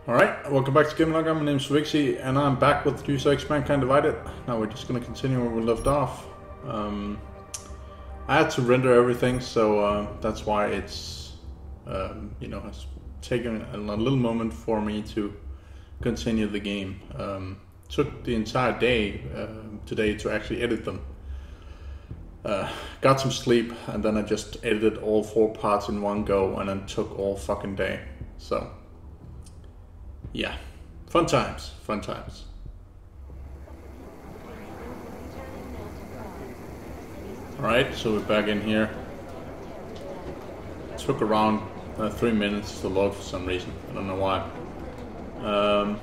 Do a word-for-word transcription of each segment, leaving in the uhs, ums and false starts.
Alright, welcome back to Game Logger. My name is Revixy, and I'm back with Deus Ex Mankind Divided. Now we're just going to continue where we left off. Um, I had to render everything, so uh, that's why it's, um, you know, has taken a, a little moment for me to continue the game. Um, took the entire day uh, today to actually edit them. Uh, got some sleep, and then I just edited all four parts in one go, and then took all fucking day. So, yeah, fun times, fun times. Alright, so we're back in here. Took around uh, three minutes to load for some reason, I don't know why. Um,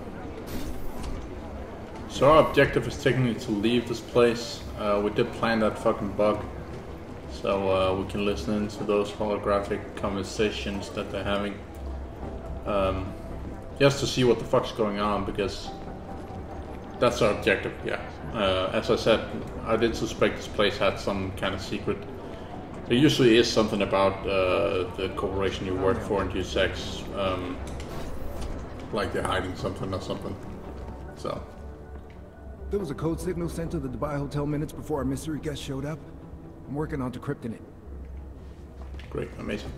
so our objective is technically to leave this place. Uh, we did plan that fucking bug, so uh, we can listen into those holographic conversations that they're having. Um, just to see what the fuck's going on, because that's our objective, yeah. Uh, as I said, I did suspect this place had some kind of secret. There usually is something about uh, the corporation you work for in Deus Ex, um, like they're hiding something or something, so. There was a code signal sent to the Dubai Hotel minutes before our mystery guest showed up. I'm working on decrypting it. Great, amazing.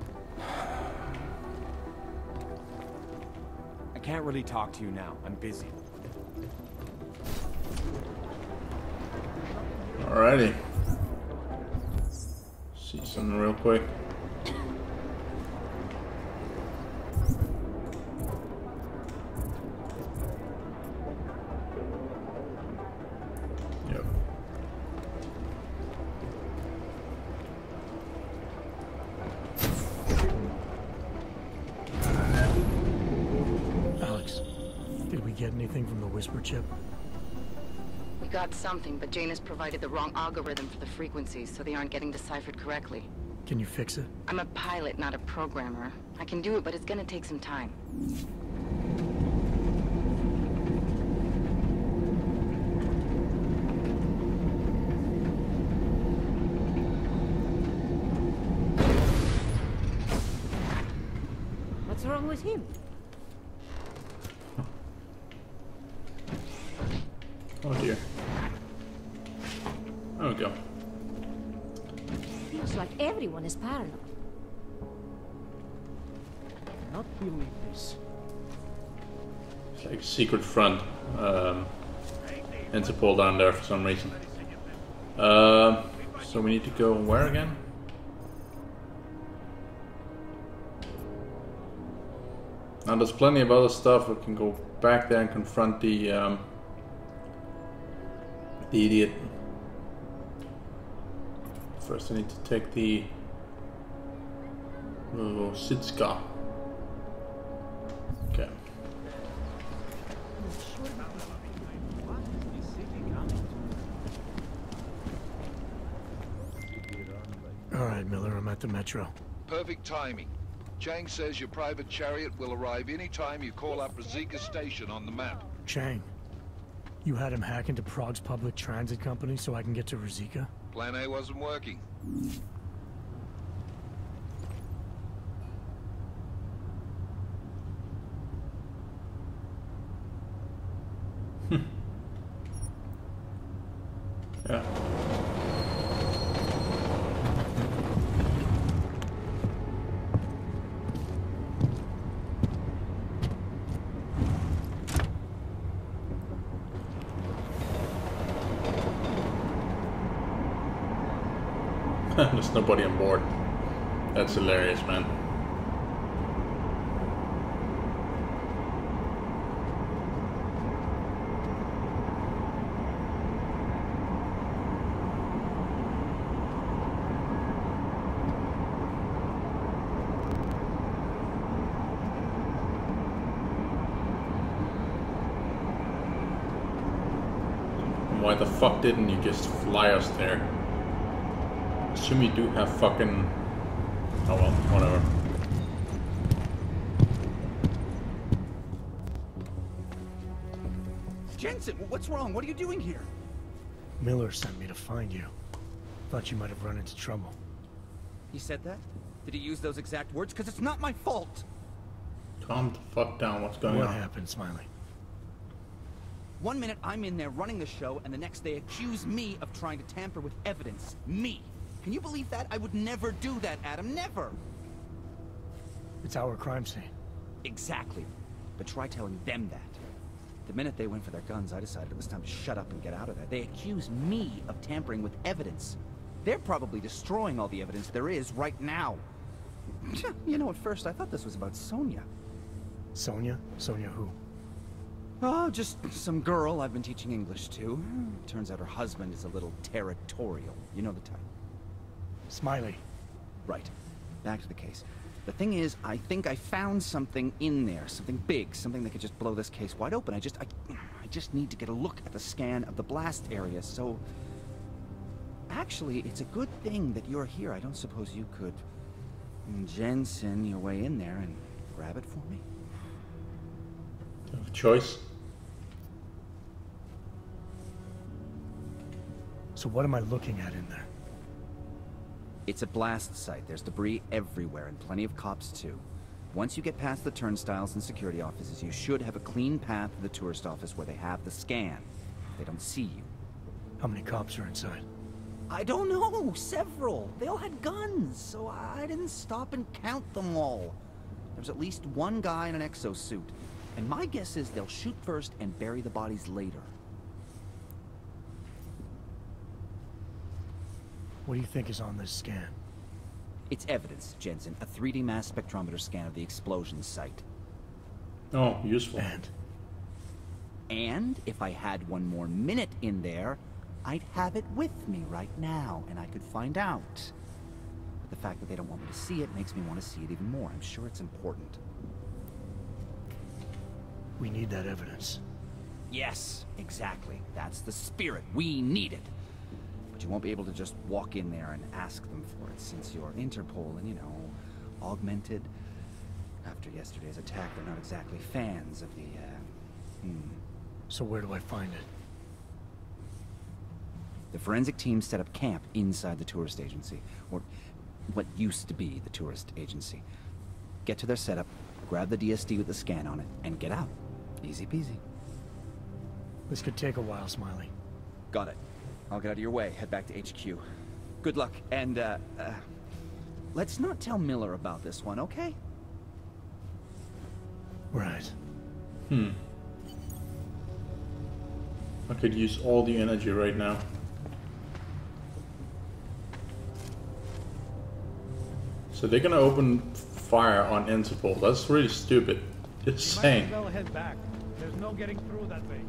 I can't really talk to you now. I'm busy. Alrighty. See something real quick. Yep. Alex, did we get anything from the Whisper chip? We got something, but Jane has provided the wrong algorithm for the frequencies, so they aren't getting deciphered correctly. Can you fix it? I'm a pilot, not a programmer. I can do it, but it's gonna take some time. What's wrong with him? Oh dear. There we go. Feels like everyone is paranoid. Not believe this. It's like a secret front. Um, Interpol down there for some reason. Uh, so we need to go where again? Now there's plenty of other stuff. We can go back there and confront the um, the idiot. First I need to take the oh, Sitska. Okay. Alright, Miller, I'm at the metro. Perfect timing. Chang says your private chariot will arrive any time you call up Revixy Station on the map. Chang, you had him hack into Prague's public transit company so I can get to Revixy? Plan A wasn't working. Yeah. There's nobody on board. That's hilarious, man. Why the fuck didn't you just fly us there? Assume you do have fucking... Oh well, whatever. Jensen, what's wrong? What are you doing here? Miller sent me to find you. Thought you might have run into trouble. He said that? Did he use those exact words? Because it's not my fault. Calm the fuck down. What's going What on? happened, Smiley? One minute I'm in there running the show, and the next they accuse me of trying to tamper with evidence. Me. Can you believe that? I would never do that, Adam. Never. It's our crime scene. Exactly. But try telling them that. The minute they went for their guns, I decided it was time to shut up and get out of there. They accuse me of tampering with evidence. They're probably destroying all the evidence there is right now. You know, at first I thought this was about Sonia. Sonia? Sonia who? Oh, just some girl I've been teaching English to. Turns out her husband is a little territorial. You know the type. Smiley. Right. Back to the case. The thing is, I think I found something in there. Something big. Something that could just blow this case wide open. I just... I, I just need to get a look at the scan of the blast area, so... Actually, it's a good thing that you're here. I don't suppose you could... Jensen your way in there and grab it for me? You have a choice. So what am I looking at in there? It's a blast site. There's debris everywhere, and plenty of cops too. Once you get past the turnstiles and security offices, you should have a clean path to the tourist office where they have the scan. They don't see you. How many cops are inside? I don't know. Several. They all had guns, so I didn't stop and count them all. There's at least one guy in an exosuit, and my guess is they'll shoot first and bury the bodies later. What do you think is on this scan? It's evidence, Jensen. A three D mass spectrometer scan of the explosion site. Oh, useful. And? And if I had one more minute in there, I'd have it with me right now, and I could find out. But the fact that they don't want me to see it makes me want to see it even more. I'm sure it's important. We need that evidence. Yes, exactly. That's the spirit. We need it. But you won't be able to just walk in there and ask them for it, since you're Interpol and, you know, augmented. After yesterday's attack, they're not exactly fans of the, uh... Hmm. So where do I find it? The forensic team set up camp inside the tourist agency, or what used to be the tourist agency. Get to their setup, grab the D S D with the scan on it, and get out. Easy peasy. This could take a while, Smiley. Got it. I'll get out of your way, head back to H Q. Good luck, and, uh, uh... let's not tell Miller about this one, okay? Right. Hmm. I could use all the energy right now. So they're gonna open fire on Interpol. That's really stupid. Just saying. Might as well head back. There's no getting through that way.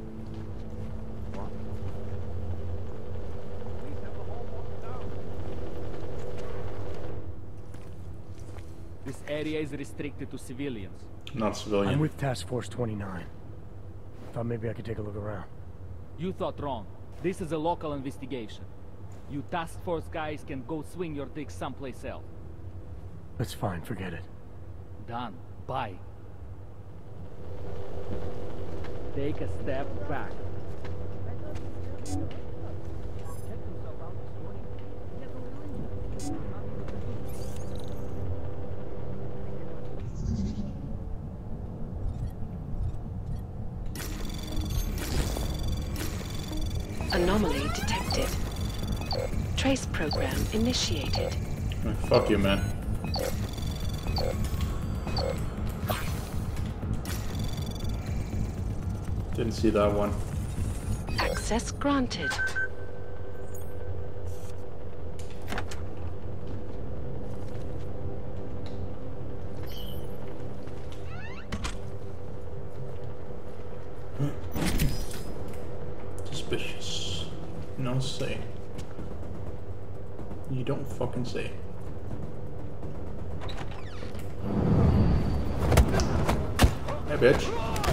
This area is restricted to civilians. Not civilian. I'm with Task Force twenty-nine. Thought maybe I could take a look around. You thought wrong. This is a local investigation. You task force guys can go swing your dick someplace else. That's fine, forget it. Done. Bye. Take a step back. Anomaly detected. Trace program initiated. Oh, fuck you, man. Didn't see that one. Access granted. Suspicious. No say. You don't fucking say. Hey, bitch.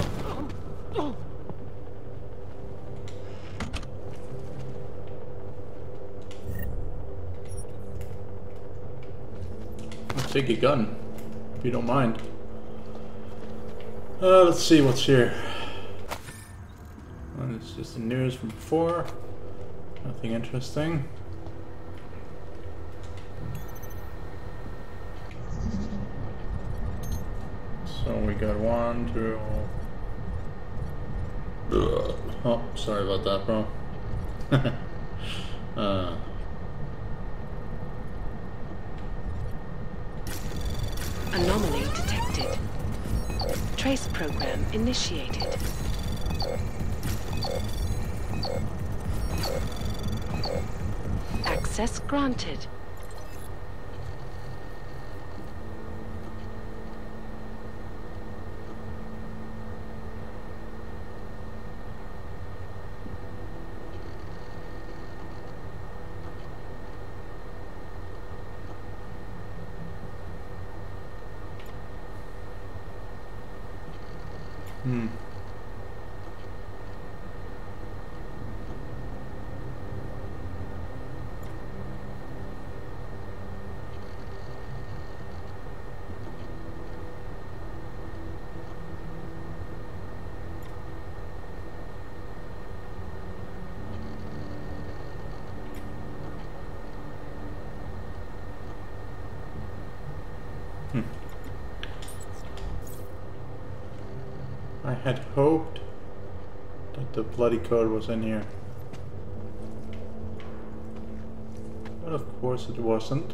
I'll take a gun, if you don't mind. Uh, let's see what's here. Well, it's just the news from before. Nothing interesting. So we got one, two. Oh, sorry about that, bro. uh. Anomaly detected. Trace program initiated. Access granted. Hmm. Hmm. I had hoped that the bloody code was in here. But of course it wasn't.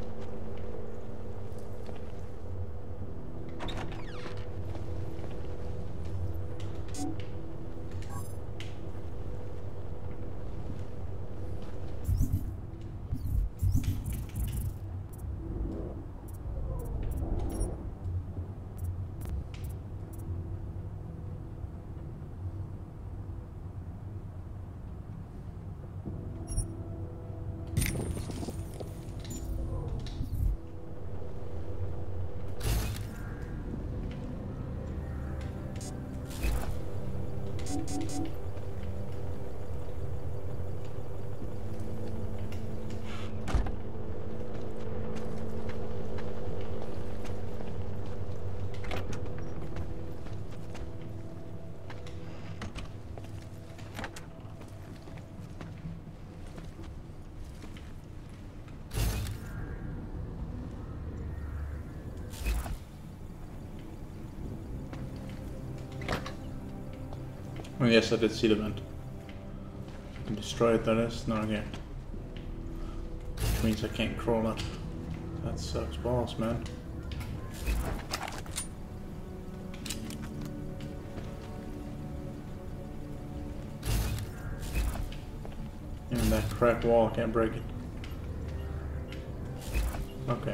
Oh yes, I did see the vent. I can destroy it, that is. No, again. Which means I can't crawl up. That sucks balls, man. Even that cracked wall, I can't break it. Okay.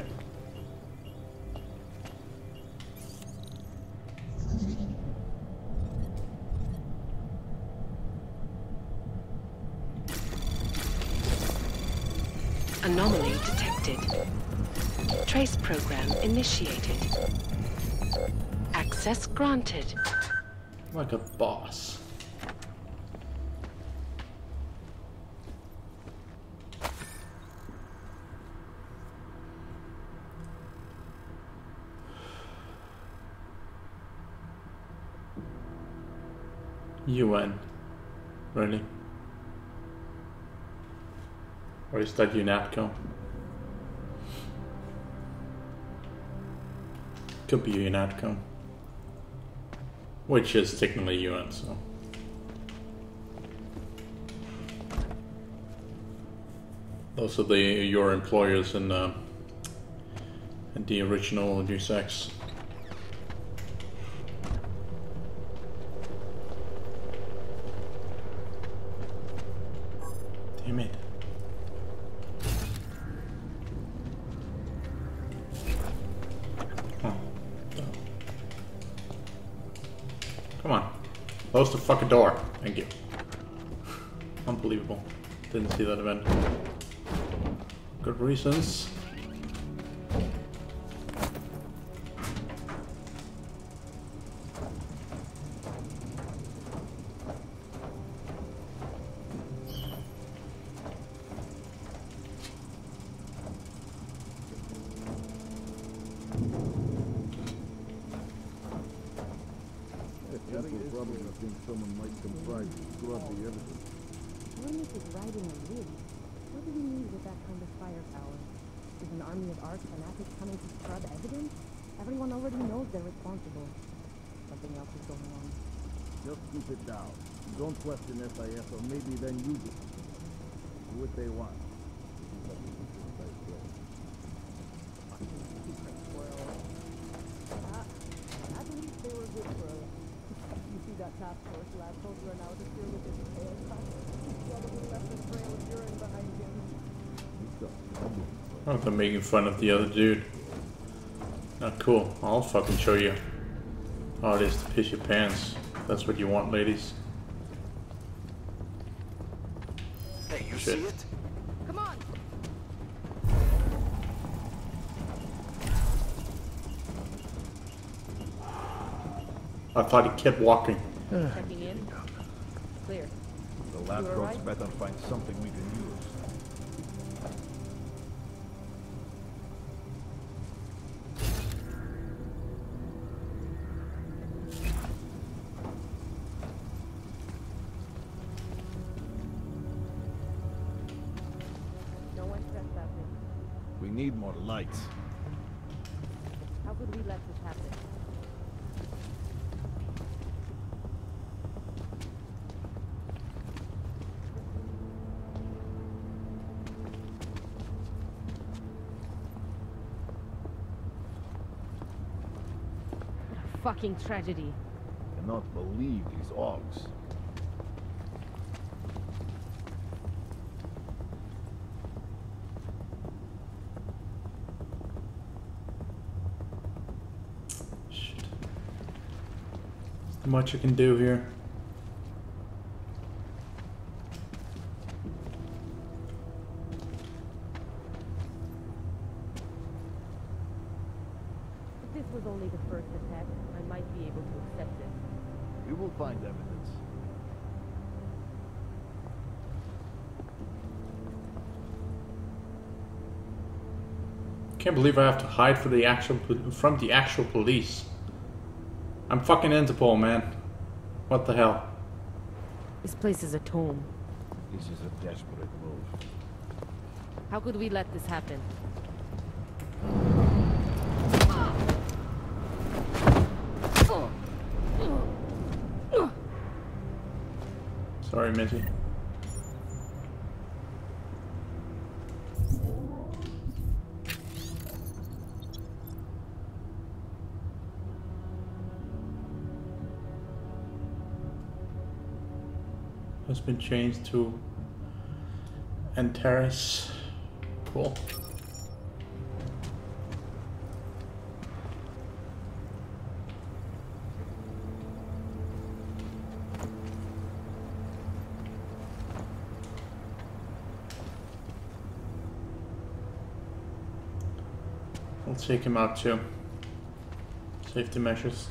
Anomaly detected. Trace program initiated. Access granted. Like a boss. U N. Really? Or is that UNATCO? Could be UNATCO. Which is technically U N, so. Those are the your employers in, uh, in the original Deus Ex. Damn it. Come on. Close the fucking door. Thank you. Unbelievable. Didn't see that event. Good reasons. Everyone already knows they're responsible. Something else is going on. Just keep it down. Don't question S I S, or maybe then you do. Do what they want. I believe they were good for us. You see that task force lab told run out of here with his tail cut. He probably left a trail of urine behind him. Oh, they're making fun of the other dude. Not cool. I'll fucking show you how it is to piss your pants. That's what you want, ladies. Hey, you Shit. see it? Come on! I thought he kept walking. Checking in. Clear. The lab You all folks right? better find something we can use. No one trespassing. We need more lights. How could we let this happen? Fucking tragedy. Cannot believe these orgs. Shit. Not much I can do here. If this was only the first attack, I might be able to accept it. We will find evidence. Can't believe I have to hide for the actual from the actual police. I'm fucking Interpol, man. What the hell? This place is a tomb. This is a desperate move. How could we let this happen? Sorry, Missy. Has been changed to Antares. Cool. I'll take him out too. Safety measures.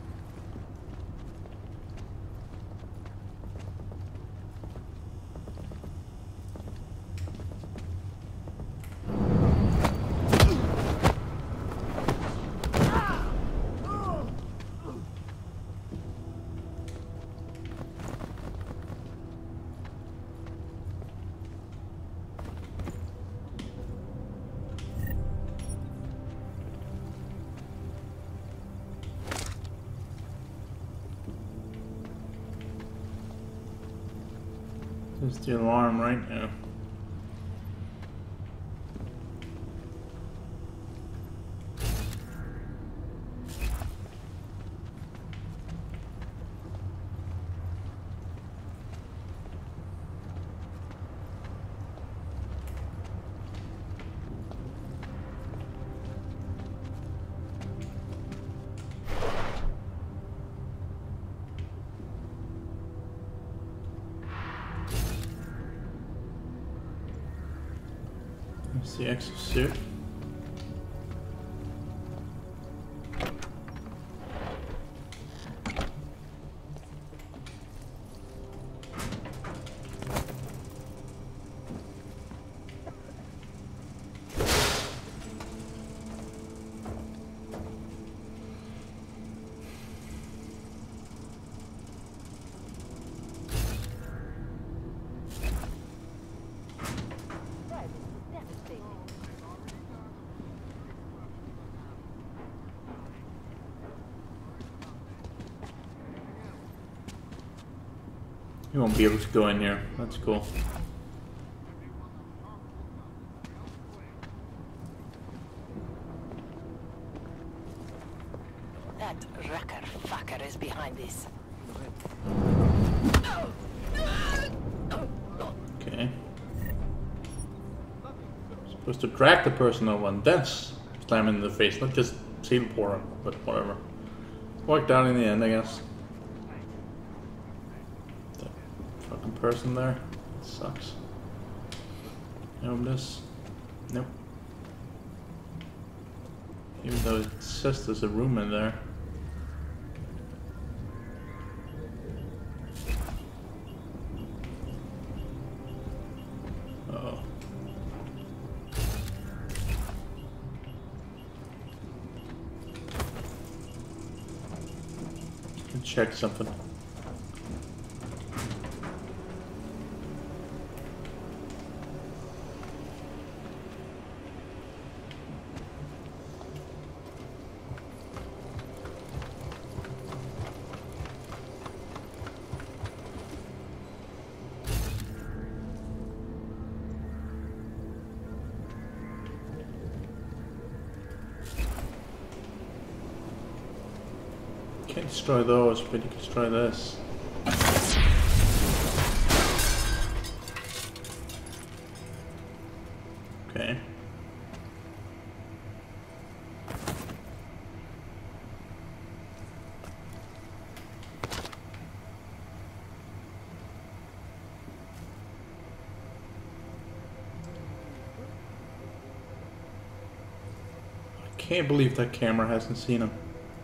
There's the alarm right now. There's the exosuit. You won't be able to go in here. That's cool. That wrecker fucker is behind this. Okay. Supposed to drag the person over and then slam him in the face, not just teleport him, but whatever. Worked out in the end, I guess. That fucking person there sucks. Open this. Nope. Even though it says there's a room in there. Uh-oh. Check something. Can't destroy those, but you can destroy this. Okay. I can't believe that camera hasn't seen him.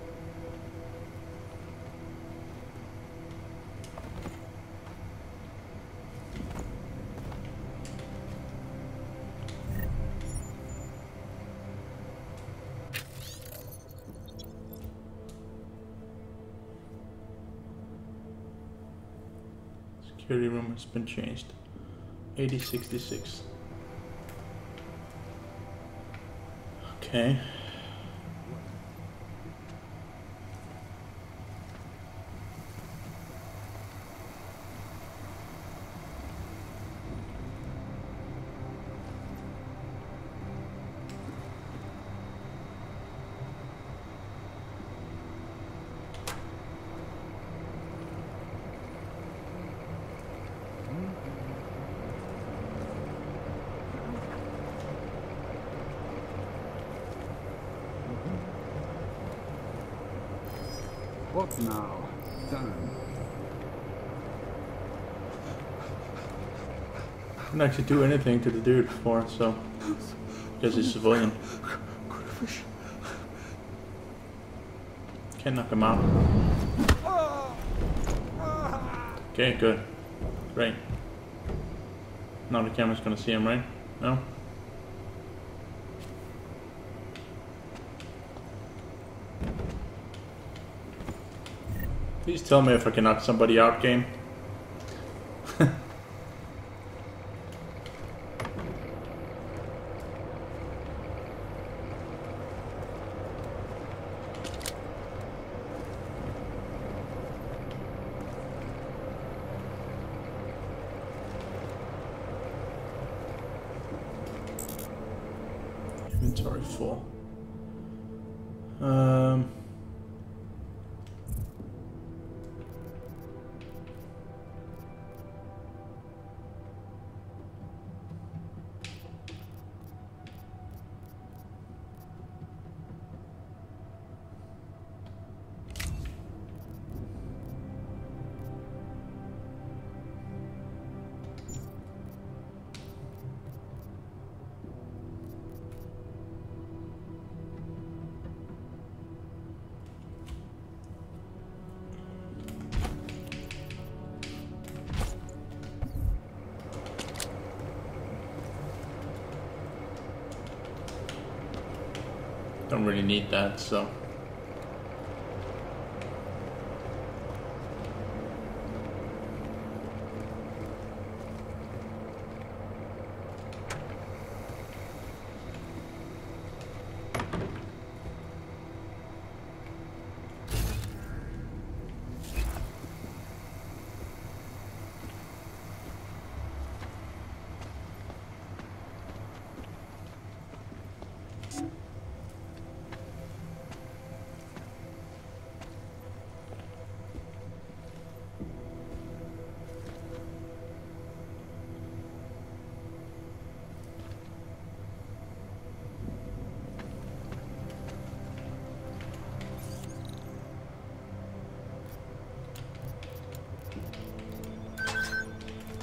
Security room has been changed. eighty sixty-six. Okay. What now? Time. Didn't actually do anything to the dude before, so guess he's civilian. Can't knock him out. Okay, good. Great. Now the camera's gonna see him, right? No? Please tell me if I can knock somebody out, game. Inventory full. Um... Don't really need that, so.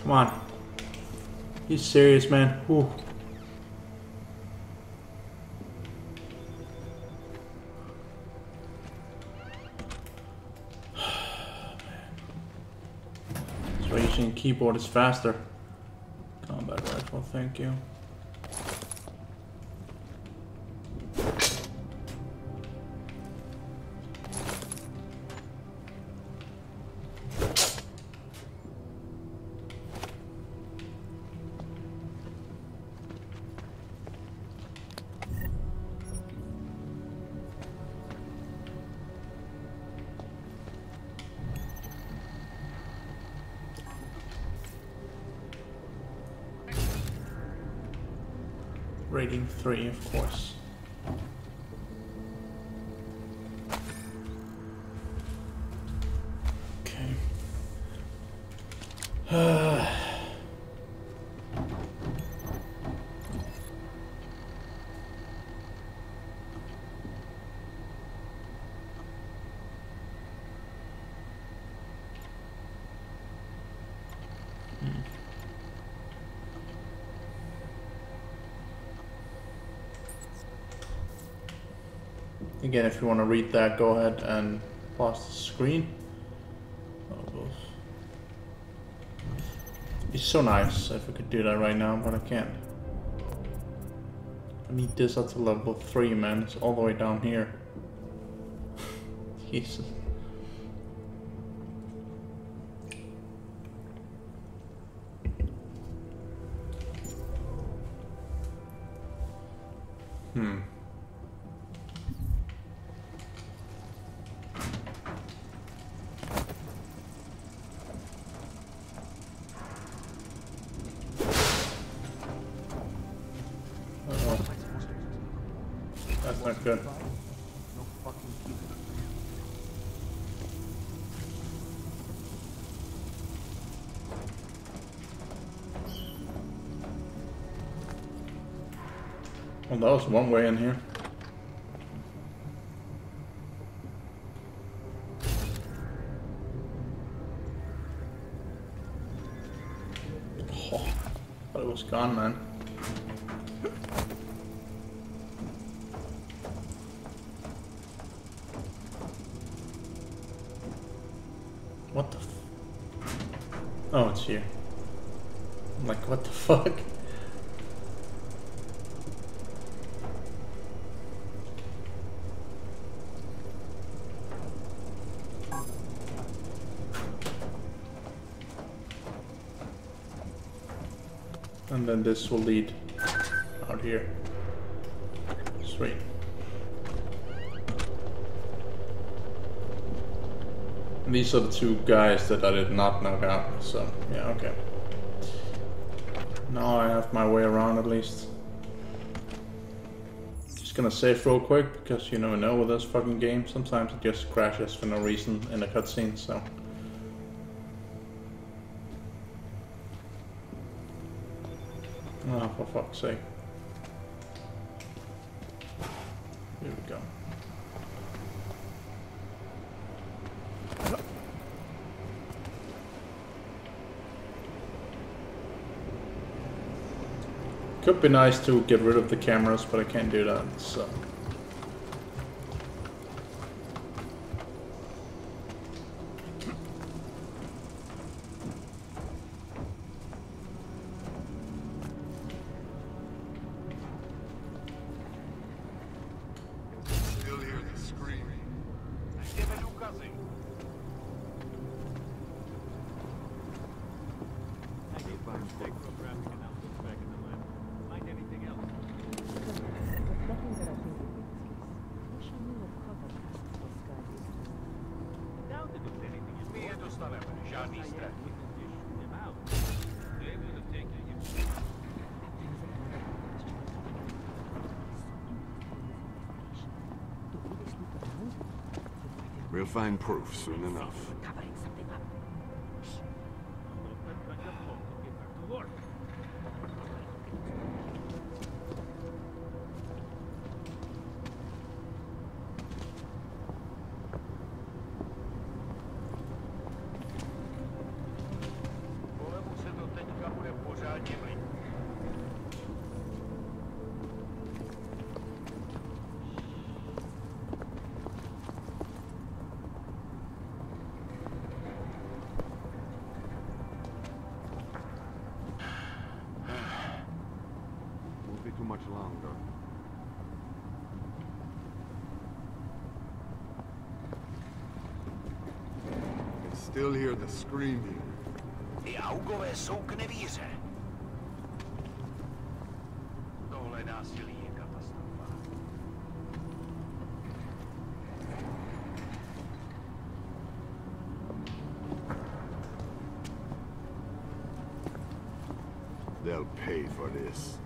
Come on. He's serious, man. Whew. That's why using a keyboard is faster. Combat rifle, thank you. Rating three, of course. Okay. Uh. Again, if you want to read that, go ahead and pause the screen. Oh, it's so nice if I could do that right now, but I can't. I need this up to level three, man. It's all the way down here. Jesus. Hmm. That's not good. Well, that was one way in here. Oh, thought it was gone, man. What the f- Oh, it's here. I'm like, what the fuck? And then this will lead out here. Sweet. And these are the two guys that I did not knock out, so yeah, okay. Now I have my way around at least. Just gonna save real quick, because you never know with this fucking game. Sometimes it just crashes for no reason in a cutscene, so. Oh, for fuck's sake. Here we go. Could be nice to get rid of the cameras, but I can't do that, so. Still hear the screaming. We'll find proof soon enough. still hear the screaming. E algo è so che ne vise. Dole nasili e katastrofa. They'll pay for this.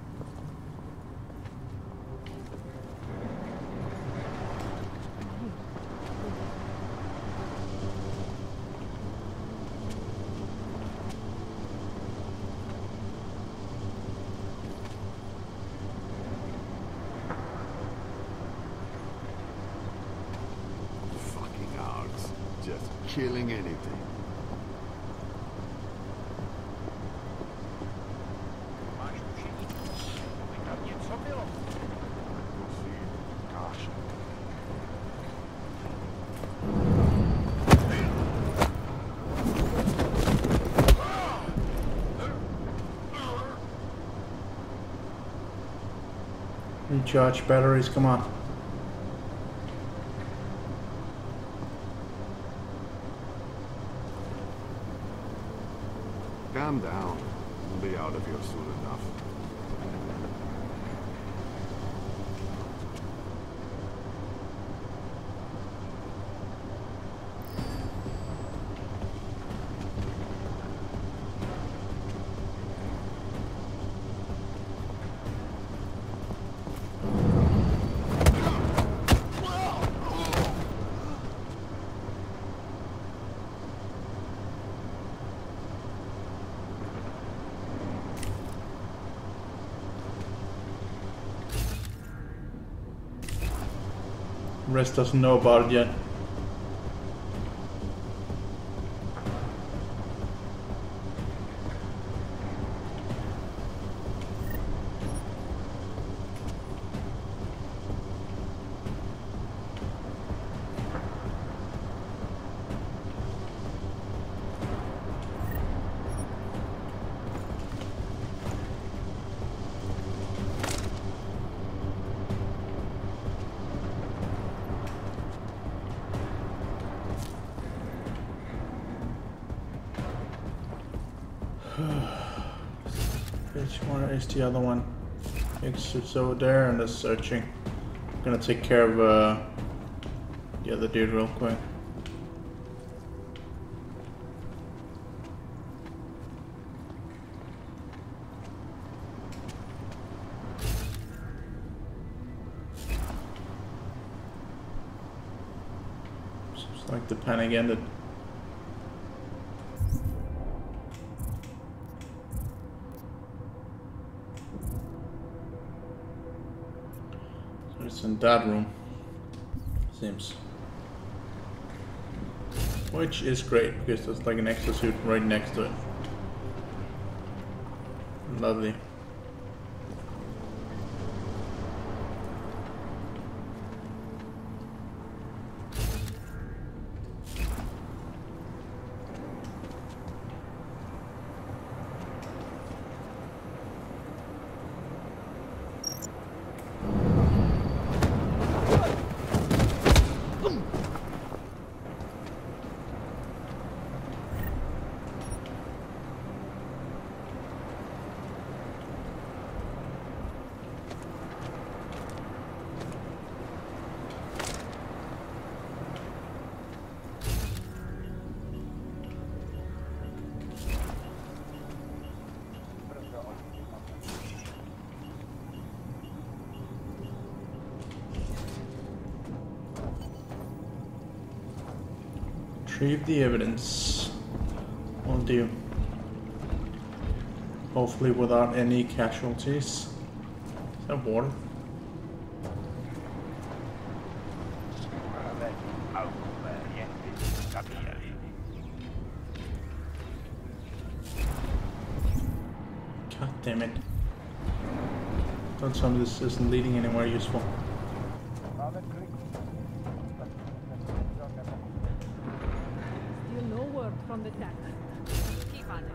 Killing anything. Recharge batteries, come on. Calm down. We'll be out of here soon enough. Rest doesn't know about it yet. Which one is the other one? It's over there and it's searching. I'm gonna take care of uh, the other dude real quick. Seems like the panic ended. It's in that room, seems. Which is great, because there's like an extra suit right next to it. Lovely. Retrieve the evidence. Will do. Hopefully without any casualties. Is that water? God damn it. Don't tell me this isn't leading anywhere useful. Still no word from the tax. Keep on it.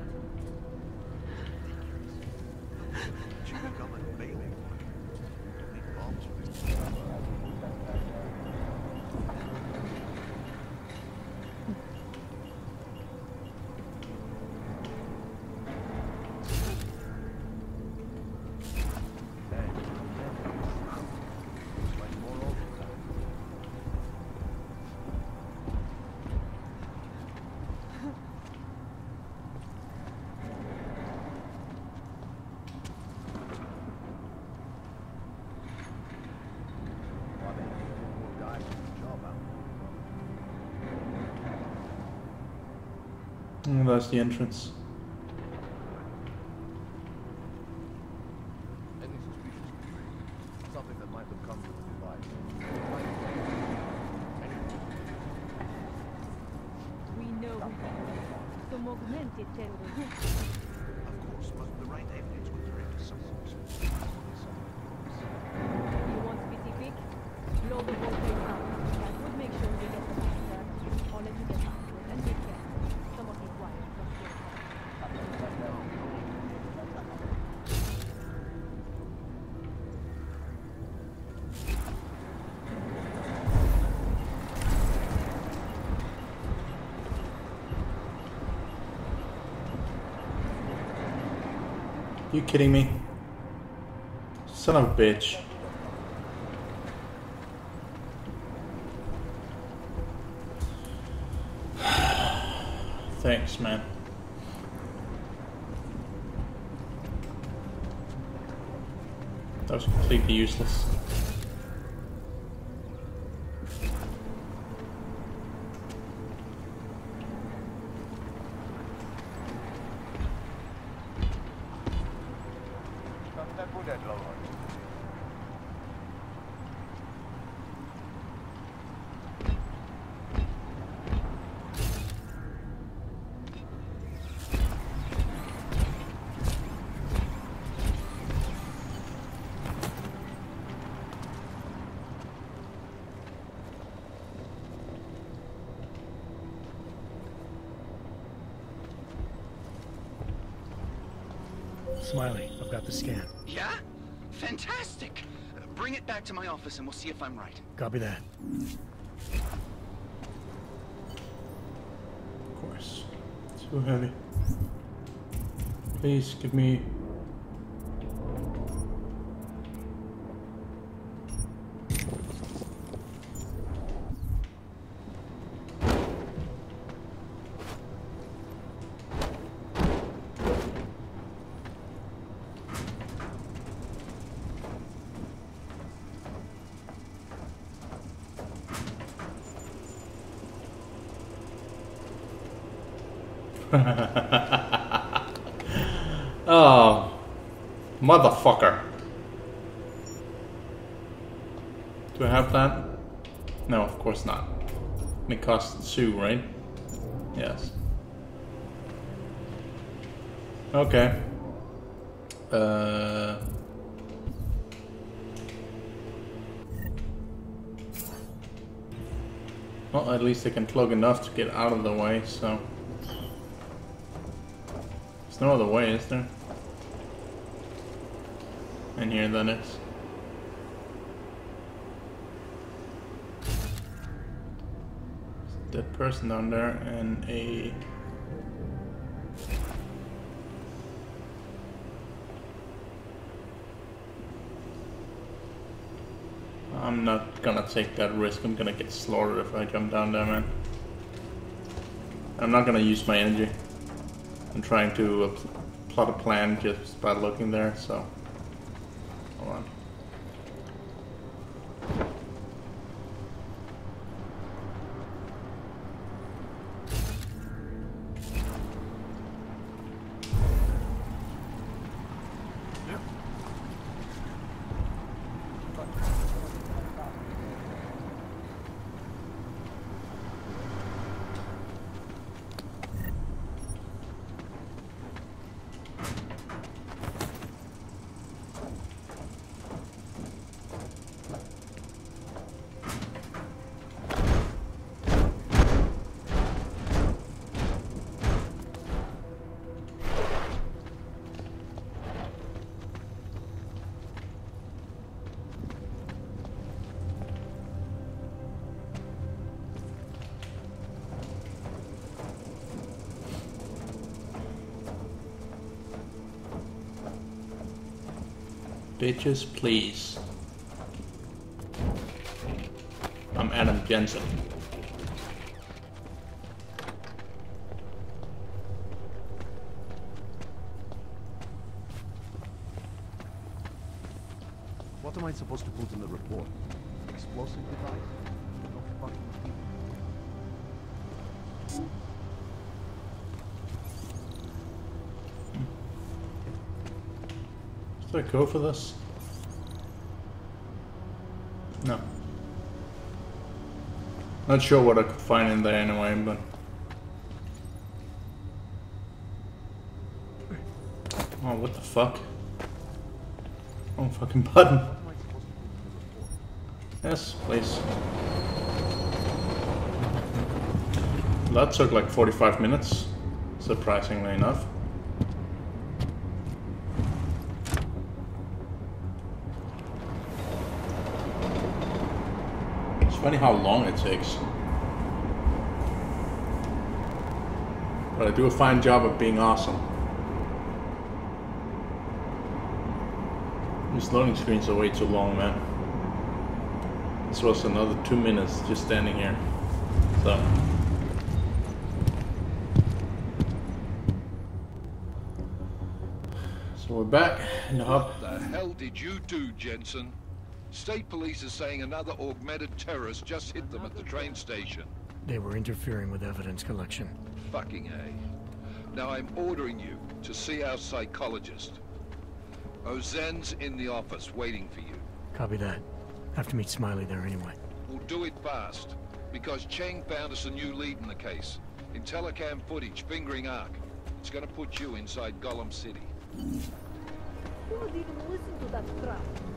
Oh, that's the entrance. Any suspicious creature? Something that might have come from the device. We know who he is. Some augmented terrorism. Of course, but the right evidence would direct us somewhere. You want specific? Blow the whole place up. That would make sure we get the master. Or let you get password and take care. Some of these wires must go. You kidding me? Son of a bitch. Thanks, man. That was completely useless. Smiley, I've got the scan. Yeah? Fantastic! Uh, bring it back to my office and we'll see if I'm right. Copy that. Of course. Too heavy. Please give me... Oh, motherfucker. Do I have that? No, of course not. It costs two, right? Yes. Okay. Uh... Well, at least I can plug enough to get out of the way, so... There's no other way, is there? In here, that is. There's a dead person down there and a... I'm not gonna take that risk. I'm gonna get slaughtered if I jump down there, man. I'm not gonna use my energy. I'm trying to uh, pl plot a plan just by looking there, so... Hold on. Bitches, please. I'm Adam Jensen. What am I supposed to put in the report? Explosive device? No fucking Is there a code for this? No. Not sure what I could find in there anyway, but... Oh, what the fuck? Oh, fucking button. Yes, please. That took like forty-five minutes, surprisingly enough. It's funny how long it takes. But I do a fine job of being awesome. These loading screens are way too long, man. This was another two minutes just standing here. So. So we're back in the hub. What the hell did you do, Jensen? State police is saying another augmented terrorist just hit them at the train station. They were interfering with evidence collection. Fucking A. Now I'm ordering you to see our psychologist. Ozen's in the office waiting for you. Copy that. Have to meet Smiley there anyway. We'll do it fast, because Cheng found us a new lead in the case. In telecam footage fingering Ark. It's gonna put you inside Gollum City. Who would even listen to that crap?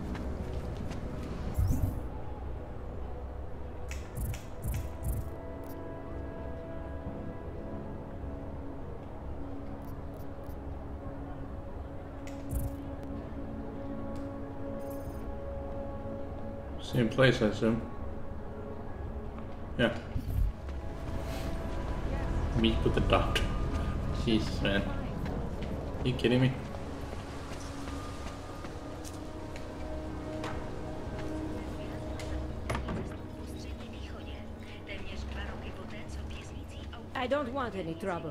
Same place, I assume. Yeah. Meet with the doctor. Jesus, man. Are you kidding me? I don't want any trouble.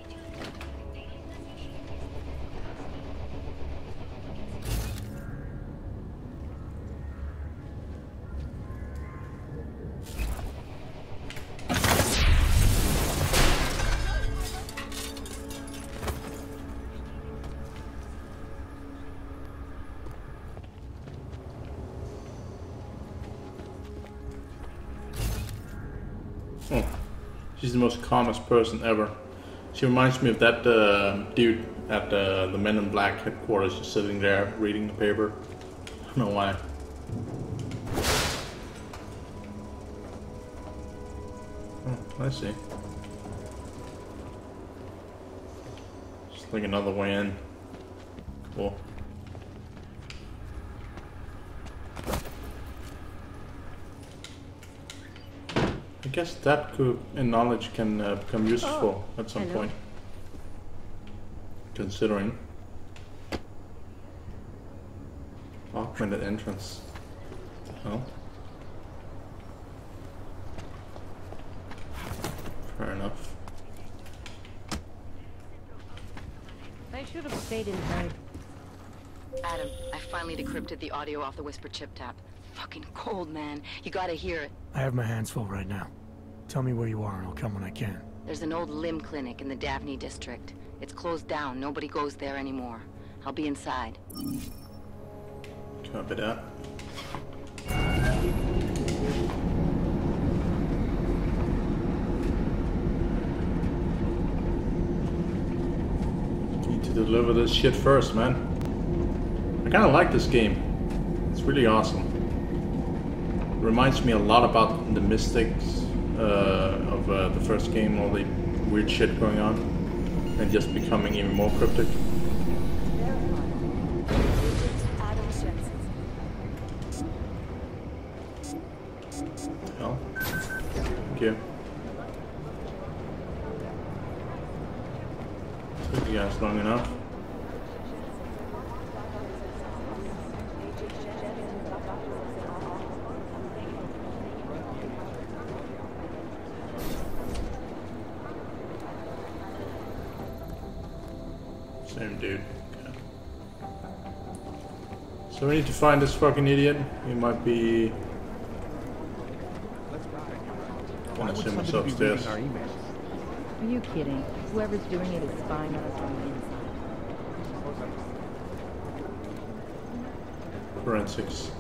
Oh, she's the most calmest person ever. She reminds me of that uh, dude at uh, the Men in Black headquarters, just sitting there reading the paper. I don't know why. Oh, I see. Just like another way in. Cool. I guess that could, in knowledge can uh, become useful oh, at some hello. point. Considering. Augmented entrance. Oh. Fair enough. I should have stayed inside. Adam, I finally decrypted the audio off the Whisper chip tap. Fucking cold, man. You gotta hear it. I have my hands full right now. Tell me where you are and I'll come when I can. There's an old limb clinic in the Daphne district. It's closed down. Nobody goes there anymore. I'll be inside. Copy that. Need to deliver this shit first, man. I kinda like this game. It's really awesome. It reminds me a lot about the Mystics uh, of uh, the first game, all the weird shit going on, and just becoming even more cryptic. Hell. Thank you. Took you guys long enough. Same dude. Okay. So we need to find this fucking idiot. He might be... I want to assume he's upstairs. Are you kidding? Whoever's doing it is spying on us from the forensics.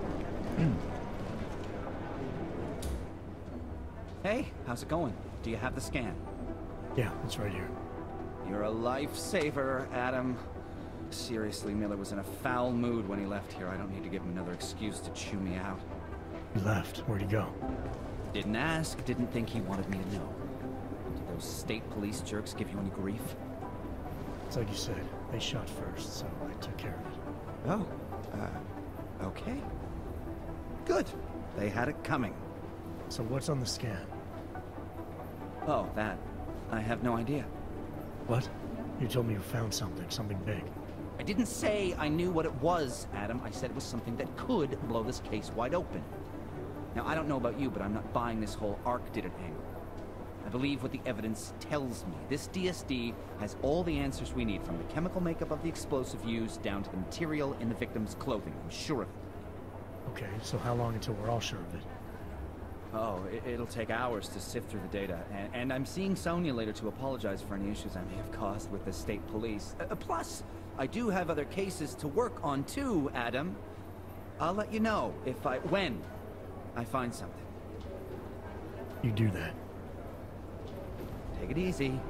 Hey, how's it going? Do you have the scan? Yeah, it's right here. You're a lifesaver, Adam. Seriously, Miller was in a foul mood when he left here. I don't need to give him another excuse to chew me out. He left. Where'd he go? Didn't ask, didn't think he wanted me to know. Did those state police jerks give you any grief? It's like you said, they shot first, so I took care of it. Oh, uh, okay. Good. They had it coming. So what's on the scan? Oh, that. I have no idea. What? You told me you found something, something big. I didn't say I knew what it was, Adam. I said it was something that could blow this case wide open. Now, I don't know about you, but I'm not buying this whole Ark did it angle. I believe what the evidence tells me. This D S D has all the answers we need, from the chemical makeup of the explosive used down to the material in the victim's clothing. I'm sure of it. Okay, so how long until we're all sure of it? Oh, it, it'll take hours to sift through the data, and, and I'm seeing Sonia later to apologize for any issues I may have caused with the state police. Uh, plus, I do have other cases to work on too, Adam. I'll let you know if I, when I find something. You do that. Take it easy.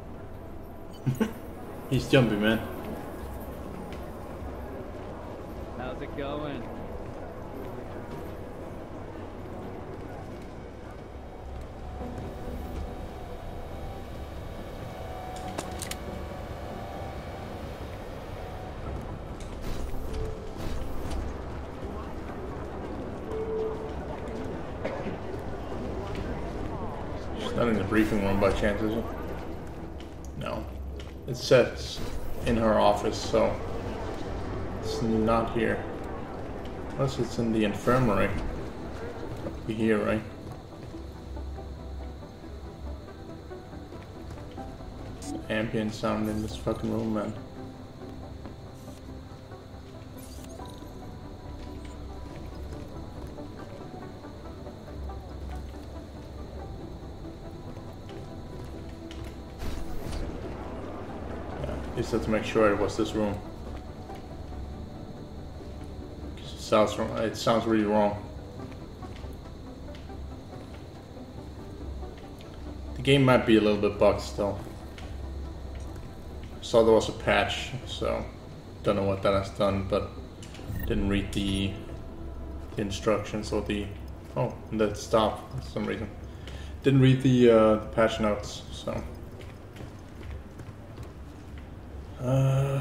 He's jumpy, man. How's it going? Not in the briefing room by chance, is it? No. It says in her office, so it's not here. Unless it's in the infirmary. Be here, right? Ambient sound in this fucking room, man. Just had to make sure it was this room. It sounds wrong. It sounds really wrong. The game might be a little bit bugged still. Saw there was a patch, so don't know what that has done, but didn't read the, the instructions or the oh, and that stopped for some reason. Didn't read the, uh, the patch notes, so. Uh,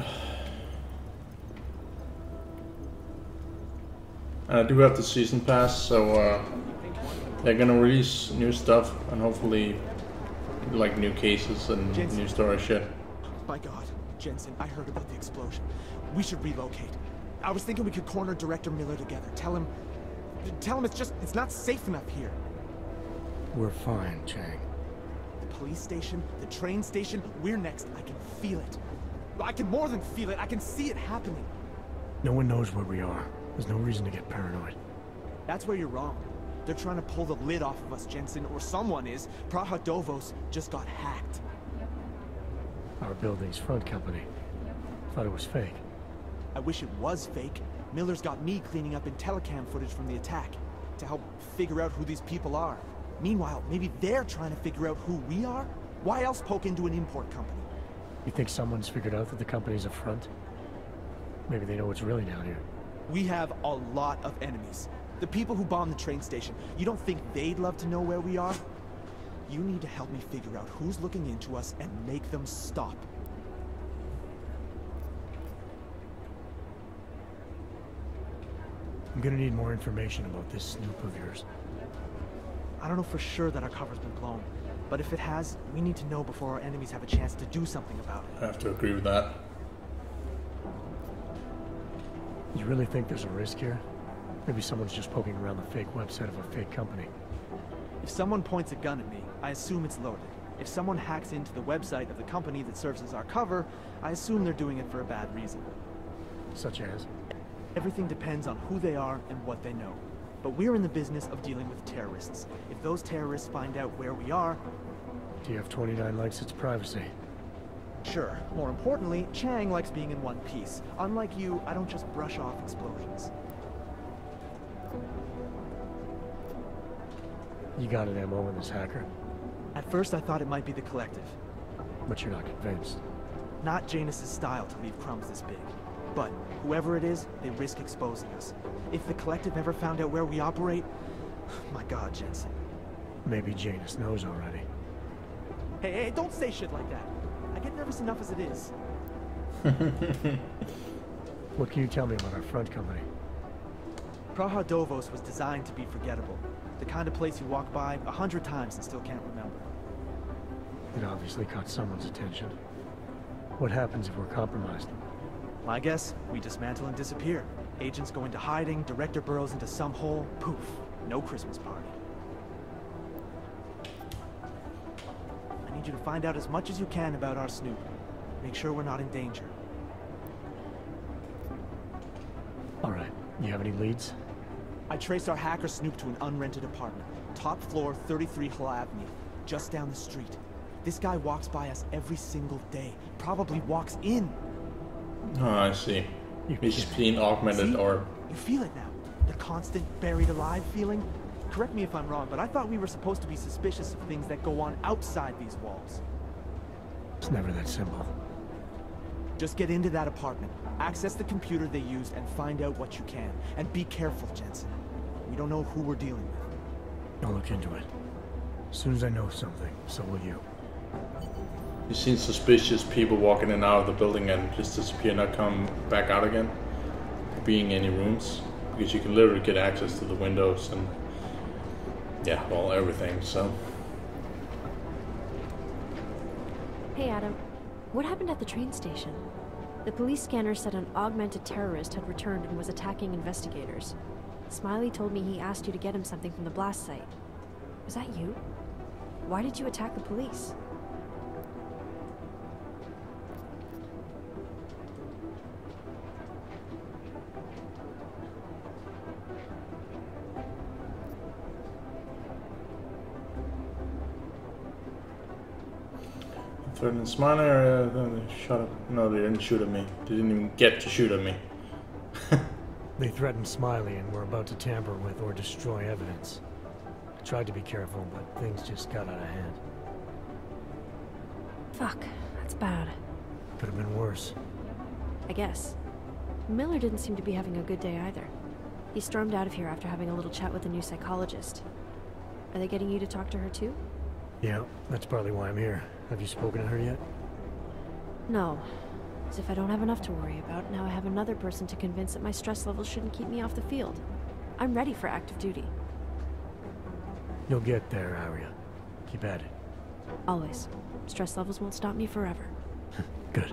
and I do have the season pass, so uh, they're gonna release new stuff and hopefully like new cases and Jensen. new story shit. My God, Jensen, I heard about the explosion. We should relocate. I was thinking we could corner Director Miller together. Tell him, tell him it's just, it's not safe enough here. We're fine, Chang. The police station, the train station, we're next. I can feel it. I can more than feel it, I can see it happening. No one knows where we are. There's no reason to get paranoid. That's where you're wrong. They're trying to pull the lid off of us, Jensen, or someone is. Praha Dovos just got hacked. Our building's front company. Thought it was fake. I wish it was fake. Miller's got me cleaning up IntelliCam footage from the attack to help figure out who these people are. Meanwhile, maybe they're trying to figure out who we are? Why else poke into an import company? You think someone's figured out that the company's a front? Maybe they know what's really down here. We have a lot of enemies. The people who bombed the train station, you don't think they'd love to know where we are? You need to help me figure out who's looking into us and make them stop. I'm gonna need more information about this snoop of yours. I don't know for sure that our cover's been blown, but if it has, we need to know before our enemies have a chance to do something about it. I have to agree with that. You really think there's a risk here? Maybe someone's just poking around the fake website of a fake company. If someone points a gun at me, I assume it's loaded. If someone hacks into the website of the company that serves as our cover, I assume they're doing it for a bad reason. Such as? Everything depends on who they are and what they know. But we're in the business of dealing with terrorists. If those terrorists find out where we are... T F twenty-nine likes its privacy. Sure. More importantly, Chang likes being in one piece. Unlike you, I don't just brush off explosions. You got an M O in this hacker? At first I thought it might be the Collective. But you're not convinced. Not Janus's style to leave crumbs this big. But whoever it is, they risk exposing us. If the Collective ever found out where we operate... My god, Jensen. Maybe Janus knows already. Hey, hey, don't say shit like that. I get nervous enough as it is. What can you tell me about our front company? Praha Dovos was designed to be forgettable. The kind of place you walk by a hundred times and still can't remember. It obviously caught someone's attention. What happens if we're compromised? My guess, we dismantle and disappear. Agents go into hiding, director burrows into some hole, poof, no Christmas party. I need you to find out as much as you can about our snoop. Make sure we're not in danger. Alright, you have any leads? I traced our hacker snoop to an unrented apartment. Top floor, thirty-three Hull Avenue. Just down the street. This guy walks by us every single day. Probably walks in. Oh, I see. He's being augmented. See? Or... You feel it now. The constant buried alive feeling. Correct me if I'm wrong, but I thought we were supposed to be suspicious of things that go on outside these walls. It's never that simple. Just get into that apartment, access the computer they used, and find out what you can. And be careful, Jensen. We don't know who we're dealing with. I'll look into it. As soon as I know something, so will you. You've seen suspicious people walking in and out of the building and just disappear, not come back out again? Being in any rooms? Because you can literally get access to the windows and... yeah, well, everything, so... Hey, Adam. What happened at the train station? The police scanner said an augmented terrorist had returned and was attacking investigators. Smiley told me he asked you to get him something from the blast site. Was that you? Why did you attack the police? Threatened Smiley, uh, they shot at... no, they didn't shoot at me. They didn't even get to shoot at me. They threatened Smiley and were about to tamper with or destroy evidence. I tried to be careful, but things just got out of hand. Fuck, that's bad. Could have been worse. I guess. Miller didn't seem to be having a good day either. He stormed out of here after having a little chat with the new psychologist. Are they getting you to talk to her too? Yeah, that's partly why I'm here. Have you spoken to her yet? No. As if I don't have enough to worry about, now I have another person to convince that my stress levels shouldn't keep me off the field. I'm ready for active duty. You'll get there, Arya. Keep at it. Always. Stress levels won't stop me forever. Good.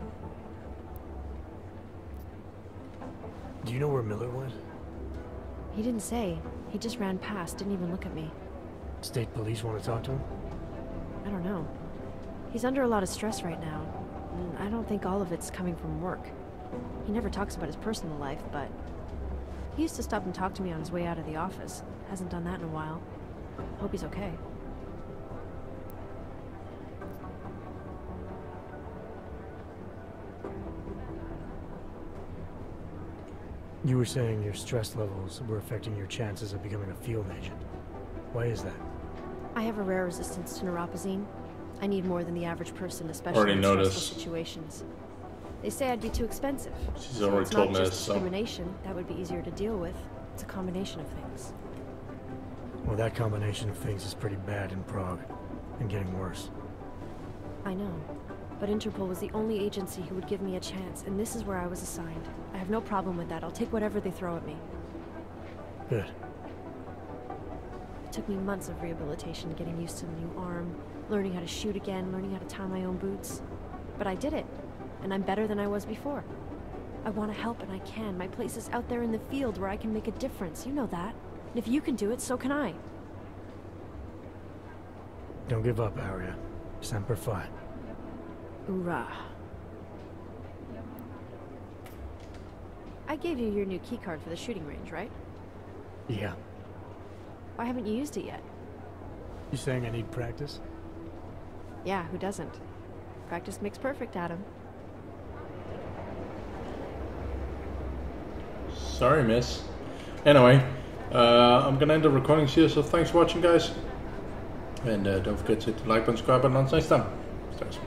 Do you know where Miller went? He didn't say. He just ran past, didn't even look at me. State police want to talk to him? I don't know. He's under a lot of stress right now. And I don't think all of it's coming from work. He never talks about his personal life, but... he used to stop and talk to me on his way out of the office. Hasn't done that in a while. Hope he's okay. You were saying your stress levels were affecting your chances of becoming a field agent. Why is that? I have a rare resistance to neuropazine. I need more than the average person, especially Already in noticed. stressful situations. They say I'd be too expensive. She's So already it's told not me just this, so... discrimination. That would be easier to deal with. It's a combination of things. Well, that combination of things is pretty bad in Prague. And getting worse. I know. But Interpol was the only agency who would give me a chance, and this is where I was assigned. I have no problem with that. I'll take whatever they throw at me. Good. It took me months of rehabilitation, getting used to the new arm, learning how to shoot again, learning how to tie my own boots. But I did it, and I'm better than I was before. I want to help, and I can. My place is out there in the field where I can make a difference. You know that. And if you can do it, so can I. Don't give up, Arya. Semper Fi. Hoorah. I gave you your new keycard for the shooting range, right? Yeah. Why haven't you used it yet? You saying I need practice? Yeah, who doesn't? Practice makes perfect, Adam. Sorry, miss. Anyway, Uh, I'm gonna end the recordings here, so thanks for watching, guys. And uh, don't forget to hit the like button, subscribe button. Until next time. Thanks.